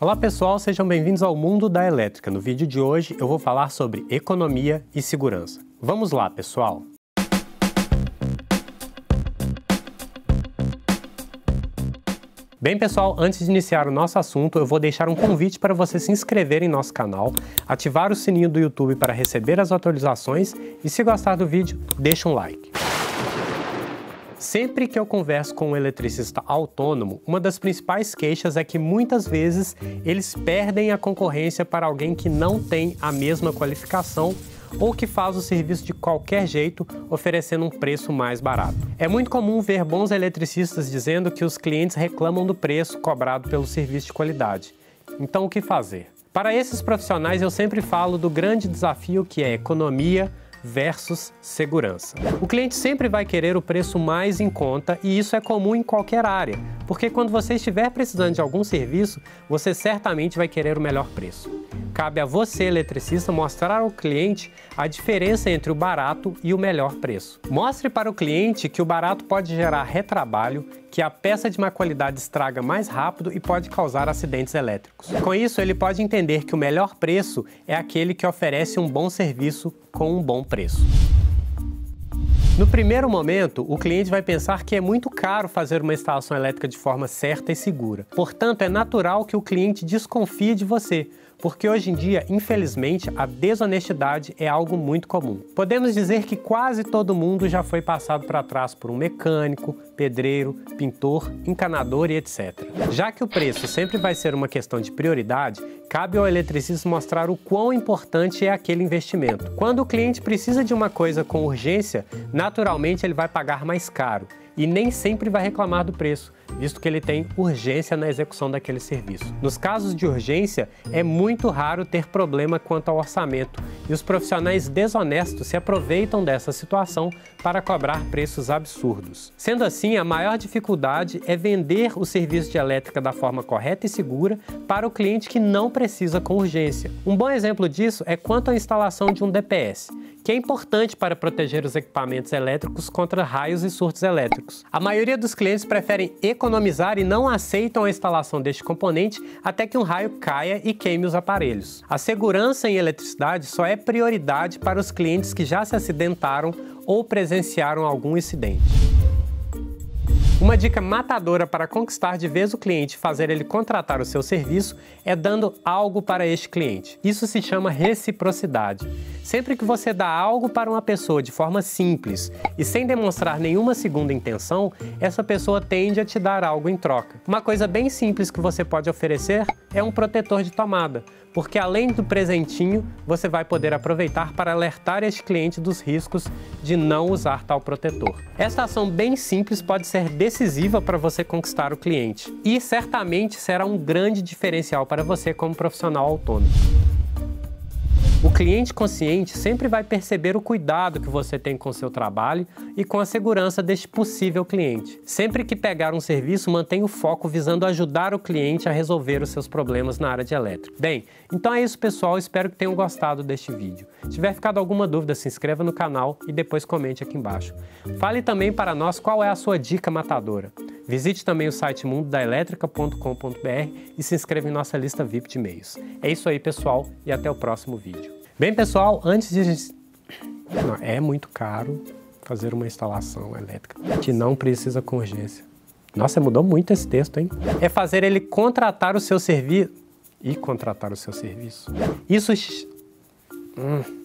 Olá pessoal, sejam bem-vindos ao Mundo da Elétrica. No vídeo de hoje eu vou falar sobre economia e segurança. Vamos lá, pessoal! Bem pessoal, antes de iniciar o nosso assunto, eu vou deixar um convite para você se inscrever em nosso canal, ativar o sininho do YouTube para receber as atualizações e se gostar do vídeo, deixa um like. Sempre que eu converso com um eletricista autônomo, uma das principais queixas é que muitas vezes eles perdem a concorrência para alguém que não tem a mesma qualificação ou que faz o serviço de qualquer jeito, oferecendo um preço mais barato. É muito comum ver bons eletricistas dizendo que os clientes reclamam do preço cobrado pelo serviço de qualidade. Então, o que fazer? Para esses profissionais, eu sempre falo do grande desafio que é economia versus segurança. O cliente sempre vai querer o preço mais em conta e isso é comum em qualquer área, porque quando você estiver precisando de algum serviço, você certamente vai querer o melhor preço. Cabe a você, eletricista, mostrar ao cliente a diferença entre o barato e o melhor preço. Mostre para o cliente que o barato pode gerar retrabalho, que a peça de má qualidade estraga mais rápido e pode causar acidentes elétricos. Com isso, ele pode entender que o melhor preço é aquele que oferece um bom serviço com um bom preço. No primeiro momento, o cliente vai pensar que é muito caro fazer uma instalação elétrica de forma certa e segura. Portanto, é natural que o cliente desconfie de você, porque hoje em dia, infelizmente, a desonestidade é algo muito comum. Podemos dizer que quase todo mundo já foi passado para trás por um mecânico, pedreiro, pintor, encanador e etc. Já que o preço sempre vai ser uma questão de prioridade, cabe ao eletricista mostrar o quão importante é aquele investimento. Quando o cliente precisa de uma coisa com urgência, naturalmente ele vai pagar mais caro e nem sempre vai reclamar do preço, visto que ele tem urgência na execução daquele serviço. Nos casos de urgência, é muito raro ter problema quanto ao orçamento e os profissionais desonestos se aproveitam dessa situação para cobrar preços absurdos. Sendo assim, a maior dificuldade é vender o serviço de elétrica da forma correta e segura para o cliente que não precisa com urgência. Um bom exemplo disso é quanto à instalação de um DPS, que é importante para proteger os equipamentos elétricos contra raios e surtos elétricos. A maioria dos clientes preferem economizar e não aceitam a instalação deste componente até que um raio caia e queime os aparelhos. A segurança em eletricidade só é prioridade para os clientes que já se acidentaram ou presenciaram algum incidente. Uma dica matadora para conquistar de vez o cliente e fazer ele contratar o seu serviço é dando algo para este cliente. Isso se chama reciprocidade. Sempre que você dá algo para uma pessoa de forma simples e sem demonstrar nenhuma segunda intenção, essa pessoa tende a te dar algo em troca. Uma coisa bem simples que você pode oferecer é um protetor de tomada, porque além do presentinho, você vai poder aproveitar para alertar este cliente dos riscos de não usar tal protetor. Esta ação bem simples pode ser decisiva para você conquistar o cliente e certamente será um grande diferencial para você como profissional autônomo. O cliente consciente sempre vai perceber o cuidado que você tem com o seu trabalho e com a segurança deste possível cliente. Sempre que pegar um serviço, mantenha o foco visando ajudar o cliente a resolver os seus problemas na área de elétrica. Bem, então é isso pessoal, espero que tenham gostado deste vídeo. Se tiver ficado alguma dúvida, se inscreva no canal e depois comente aqui embaixo. Fale também para nós qual é a sua dica matadora. Visite também o site mundodaeletrica.com.br e se inscreva em nossa lista VIP de e-mails. É isso aí pessoal e até o próximo vídeo. Bem pessoal, antes de... é muito caro fazer uma instalação elétrica que não precisa com urgência. Nossa, mudou muito esse texto, hein? É fazer ele contratar o seu serviço e contratar o seu serviço. Isso...